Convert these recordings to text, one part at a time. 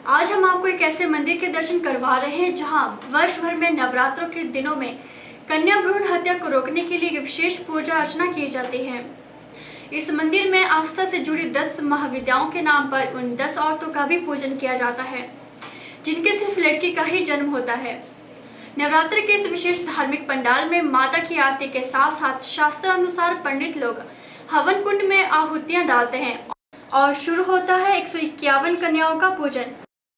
आज हम आपको एक ऐसे मंदिर के दर्शन करवा रहे हैं जहां वर्ष भर में नवरात्रों के दिनों में कन्या भ्रूण हत्या को रोकने के लिए विशेष पूजा अर्चना की जाती है। इस मंदिर में आस्था से जुड़ी 10 महाविद्याओं के नाम पर उन 10 औरतों का भी पूजन किया जाता है जिनके सिर्फ लड़की का ही जन्म होता है। नवरात्र के इस विशेष धार्मिक पंडाल में माता की आरती के साथ साथ शास्त्र अनुसार पंडित लोग हवन कुंड में आहुतियां डालते हैं और शुरू होता है 151 कन्याओं का पूजन।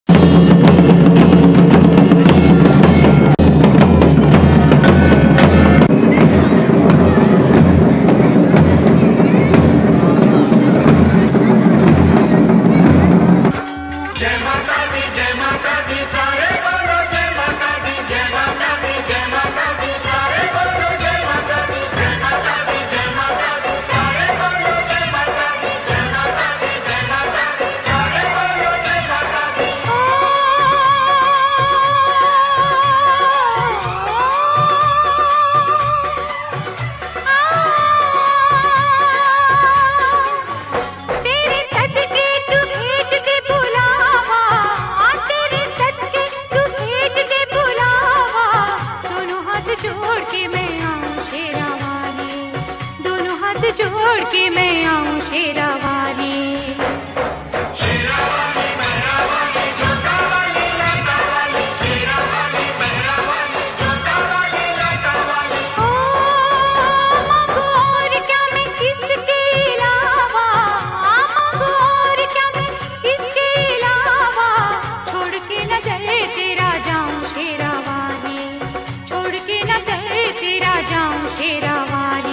जोड़ के मैं आऊं शेरा वाली। शेरा वाली मेहरा वाली जोता वाली लाटा वाली, शेरा वाली मेहरा वाली जोता वाली लाटा वाली। ओ मांगो और क्या मैं किसके अलावा, मांगो और क्या मैं किसके अलावा, छोड़ के नजर तेरा जाऊं शेरा वाली, छोड़ के नजर तेरा जाऊं शेरा वाली।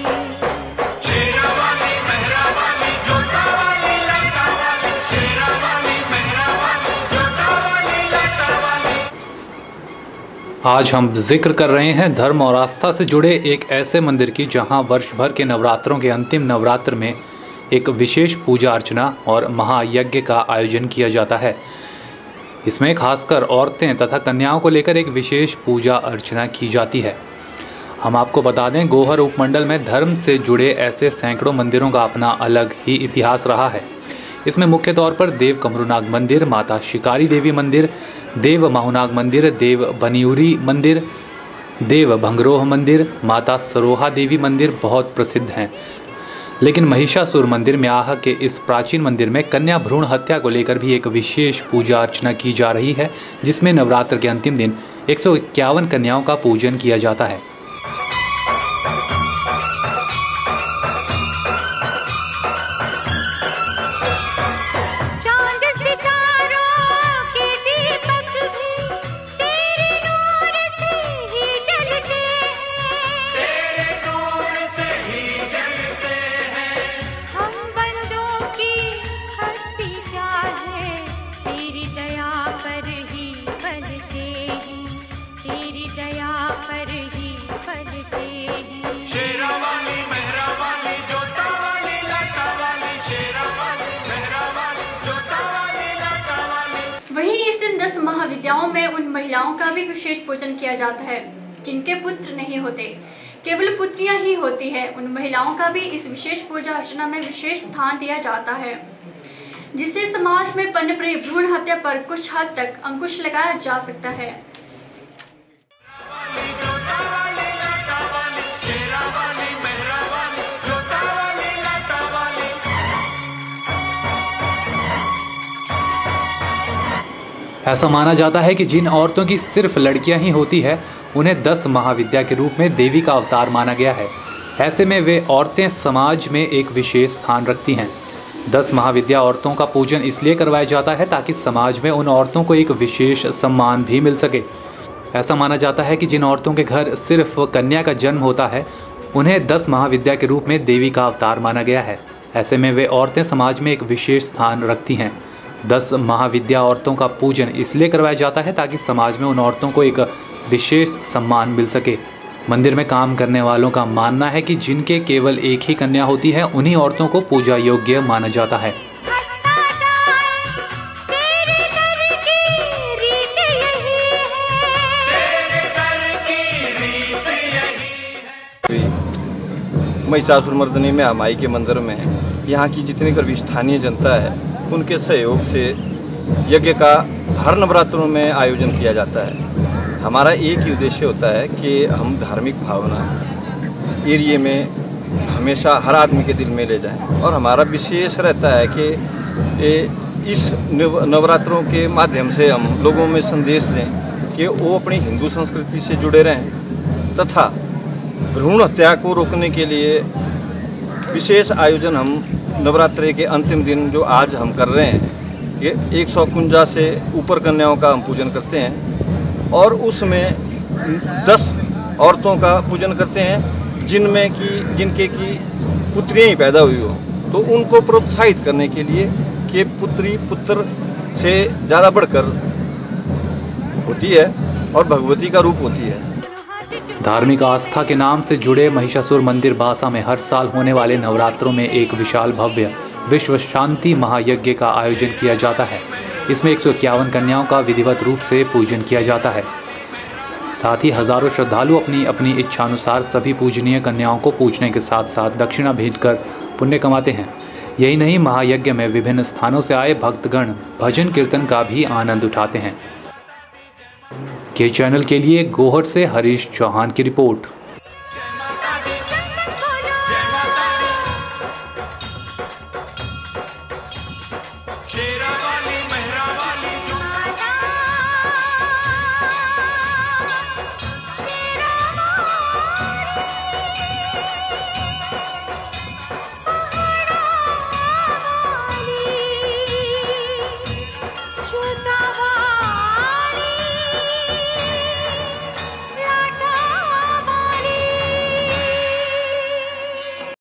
आज हम जिक्र कर रहे हैं धर्म और आस्था से जुड़े एक ऐसे मंदिर की जहां वर्ष भर के नवरात्रों के अंतिम नवरात्र में एक विशेष पूजा अर्चना और महायज्ञ का आयोजन किया जाता है। इसमें खासकर औरतें तथा कन्याओं को लेकर एक विशेष पूजा अर्चना की जाती है। हम आपको बता दें, गोहर उपमंडल में धर्म से जुड़े ऐसे सैकड़ों मंदिरों का अपना अलग ही इतिहास रहा है। इसमें मुख्य तौर पर देव कमरूनाग मंदिर, माता शिकारी देवी मंदिर, देव माहुनाग मंदिर, देव बनियूरी मंदिर, देव भंगरोह मंदिर, माता सरोहा देवी मंदिर बहुत प्रसिद्ध हैं। लेकिन महिषासुर मंदिर म्याह के इस प्राचीन मंदिर में कन्या भ्रूण हत्या को लेकर भी एक विशेष पूजा अर्चना की जा रही है, जिसमें नवरात्र के अंतिम दिन 151 कन्याओं का पूजन किया जाता है। वहीं इस दिन 10 महाविद्याओं में उन महिलाओं का भी विशेष पूजन किया जाता है जिनके पुत्र नहीं होते, केवल पुत्रियां ही होती हैं। उन महिलाओं का भी इस विशेष पूजा अर्चना में विशेष स्थान दिया जाता है, जिससे समाज में पनप रही भ्रूण हत्या पर कुछ हद तक अंकुश लगाया जा सकता है। ऐसा माना जाता है कि जिन औरतों की सिर्फ लड़कियां ही होती है उन्हें 10 महाविद्या के रूप में देवी का अवतार माना गया है। ऐसे में वे औरतें समाज में एक विशेष स्थान रखती हैं। 10 महाविद्या औरतों का पूजन इसलिए करवाया जाता है ताकि समाज में उन औरतों को एक विशेष सम्मान भी मिल सके। ऐसा माना जाता है कि जिन औरतों के घर सिर्फ कन्या का जन्म होता है उन्हें 10 महाविद्या के रूप में देवी का अवतार माना गया है। ऐसे में वे औरतें समाज में एक विशेष स्थान रखती हैं। 10 महाविद्या औरतों का पूजन इसलिए करवाया जाता है ताकि समाज में उन औरतों को एक विशेष सम्मान मिल सके। मंदिर में काम करने वालों का मानना है कि जिनके केवल एक ही कन्या होती है उन्हीं औरतों को पूजा योग्य माना जाता है। महिषासुर मर्दिनी में माई के मंदिर में यहाँ की जितनी भी स्थानीय जनता है उनके सहयोग से यज्ञ का हर नवरात्रों में आयोजन किया जाता है। हमारा एक ही उद्देश्य होता है कि हम धार्मिक भावना एरिए में हमेशा हर आदमी के दिल में ले जाएं, और हमारा विशेष रहता है कि इस नवरात्रों के माध्यम से हम लोगों में संदेश दें कि वो अपनी हिंदू संस्कृति से जुड़े रहें, तथा भ्रूण हत्या को रोकने के लिए विशेष आयोजन हम नवरात्रि के अंतिम दिन जो आज हम कर रहे हैं, ये 151 से ऊपर कन्याओं का हम पूजन करते हैं, और उसमें 10 औरतों का पूजन करते हैं जिनके की पुत्रियाँ ही पैदा हुई हो, तो उनको प्रोत्साहित करने के लिए कि पुत्री पुत्र से ज़्यादा बढ़कर होती है और भगवती का रूप होती है। धार्मिक आस्था के नाम से जुड़े महिषासुर मंदिर बासा में हर साल होने वाले नवरात्रों में एक विशाल भव्य विश्व शांति महायज्ञ का आयोजन किया जाता है। इसमें 151 कन्याओं का विधिवत रूप से पूजन किया जाता है। साथ ही हजारों श्रद्धालु अपनी अपनी इच्छानुसार सभी पूजनीय कन्याओं को पूजने के साथ साथ दक्षिणा भेंट कर पुण्य कमाते हैं। यही नहीं, महायज्ञ में विभिन्न स्थानों से आए भक्तगण भजन कीर्तन का भी आनंद उठाते हैं। के चैनल के लिए गोहर से हरीश चौहान की रिपोर्ट।